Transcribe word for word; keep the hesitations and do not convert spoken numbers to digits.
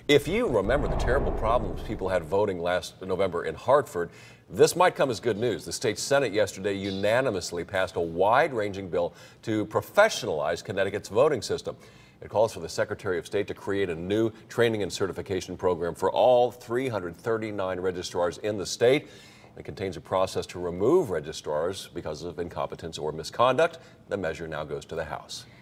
If you remember the terrible problems people had voting last November in Hartford, this might come as good news. The state Senate yesterday unanimously passed a wide-ranging bill to professionalize Connecticut's voting system. It calls for the Secretary of State to create a new training and certification program for all three hundred thirty-nine registrars in the state. It contains a process to remove registrars because of incompetence or misconduct. The measure now goes to the House.